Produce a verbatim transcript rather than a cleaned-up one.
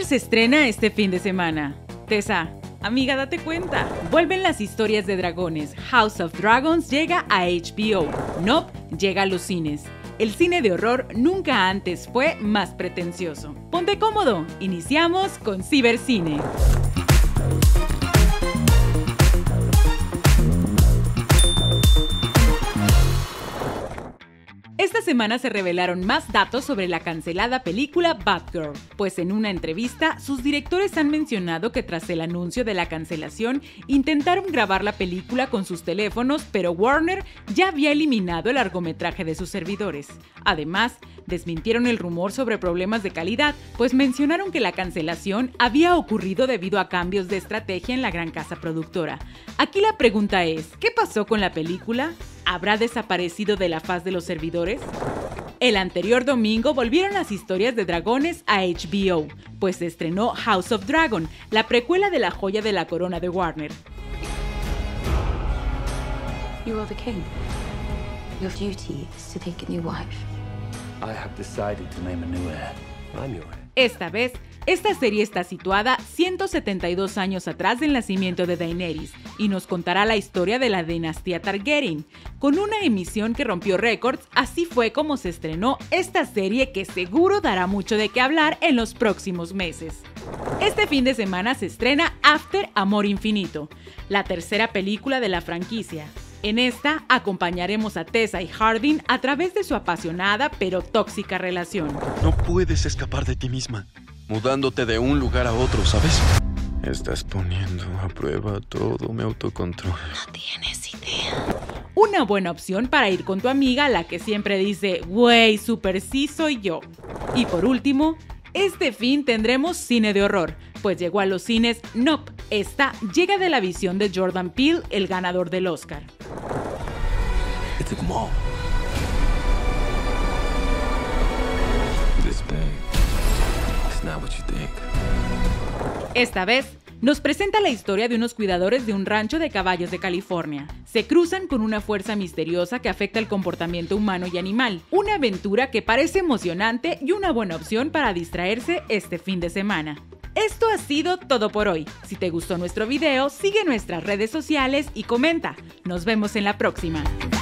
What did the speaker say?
Warner se estrena este fin de semana. Tessa, amiga, date cuenta. Vuelven las historias de dragones. House of Dragons llega a H B O. Nope llega a los cines. El cine de horror nunca antes fue más pretencioso. Ponte cómodo. Iniciamos con Cibercine. Esta semana se revelaron más datos sobre la cancelada película Batgirl, pues en una entrevista sus directores han mencionado que tras el anuncio de la cancelación intentaron grabar la película con sus teléfonos, pero Warner ya había eliminado el largometraje de sus servidores. Además, desmintieron el rumor sobre problemas de calidad, pues mencionaron que la cancelación había ocurrido debido a cambios de estrategia en la gran casa productora. Aquí la pregunta es, ¿qué pasó con la película? ¿Habrá desaparecido de la faz de los servidores? El anterior domingo volvieron las historias de dragones a H B O, pues se estrenó House of Dragon, la precuela de la joya de la corona de Warner. You are the king. Your duty is to take a new wife. I have decided to name a new heir. I'm your heir. Esta vez, esta serie está situada ciento setenta y dos años atrás del nacimiento de Daenerys y nos contará la historia de la dinastía Targaryen. Con una emisión que rompió récords, así fue como se estrenó esta serie que seguro dará mucho de qué hablar en los próximos meses. Este fin de semana se estrena After Amor Infinito, la tercera película de la franquicia. En esta acompañaremos a Tessa y Hardin a través de su apasionada pero tóxica relación. No puedes escapar de ti misma, mudándote de un lugar a otro, ¿sabes? Estás poniendo a prueba todo mi autocontrol. No tienes idea. Una buena opción para ir con tu amiga, la que siempre dice, güey, super sí soy yo. Y por último, este fin tendremos cine de horror, pues llegó a los cines Nope. Esta llega de la visión de Jordan Peele, el ganador del Oscar. It took them all. This big. It's not what you think. Esta vez, nos presenta la historia de unos cuidadores de un rancho de caballos de California. Se cruzan con una fuerza misteriosa que afecta el comportamiento humano y animal. Una aventura que parece emocionante y una buena opción para distraerse este fin de semana. Esto ha sido todo por hoy. Si te gustó nuestro video, sigue nuestras redes sociales y comenta. Nos vemos en la próxima.